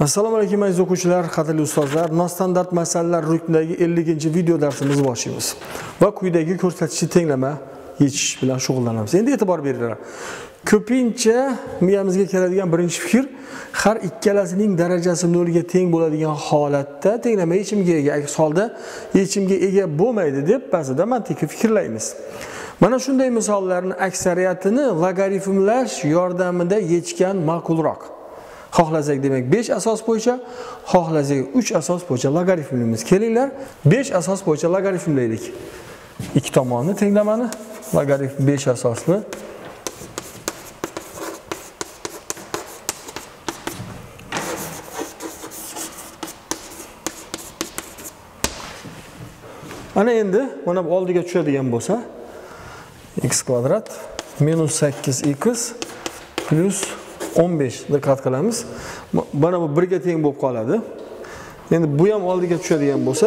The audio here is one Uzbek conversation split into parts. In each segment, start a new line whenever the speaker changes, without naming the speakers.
Assalomu alaykum aziz o'quvchilar, qadrli ustozlar. Nostandart masalalar ruknidagi 50-video darsimizni boshlaymiz va quyidagi ko'rsatkichni tenglama yechish bilan shug'ullanamiz. Endi e'tibor beringlar. Ko'pincha miyamizga keladigan birinchi fikr har ikkalasining darajasi 0 ga teng bo'ladigan holatda tenglama yechimga ega, aks holda yechimga ega bo'lmaydi deb ba'zida mantiqiy fikrlaymiz. Mana shunday misollarning aksariyatini logaritmlash yordamida yechgan ma'qulroq. Xohlasak demak 5 asos bo'yicha, xohlasak 3 asos bo'yicha logaritmlaymiz. Kelinglar, 5 asos bo'yicha logaritmlaylik. Ikki tomonni tenglamani logaritm 5 asosli ana endi mana bu oldiga tushadigan bo'lsa x kvadrat minus 8x plus 15 diqqat qilamiz. Mana bu 1 ga teng bo'lib qoladi. Endi bu ham oldiga tushadigan bo'lsa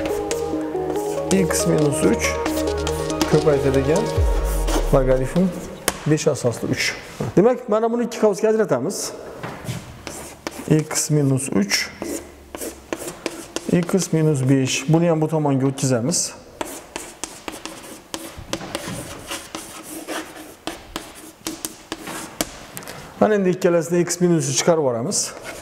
x minus 3 ko'paytiradigan logaritm 5 asosli 3. Demak, mana buni ikki qavsga ajratamiz. x minus 3 x minus 5. Buni ham bu tomonga o'tkazamiz. Mana endi ikkalasini x minusni chiqarib yuboramiz.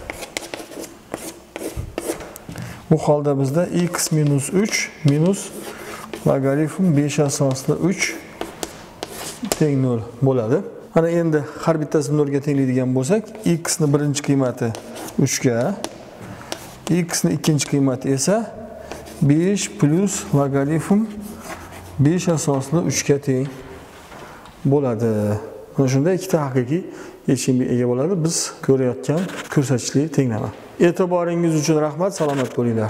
Bu holda bizda x minus 3 minus logaritm 5 asosli 3 teng 0 bo'ladi. Mana endi har bittasini 0 ga tenglaydigan bo'lsak, x ni birinchi qiymati 3 ga, x ni ikkinchi qiymati esa 5 plus logaritm 5 asosli 3 ga teng bo'ladi. Mana shunda ikkita haqiqiy yechimga ega bo'ladi biz ko'rayotgan ko'rsatkichli tenglama. E'tiboringiz uchun rahmat, salomat bo'linglar.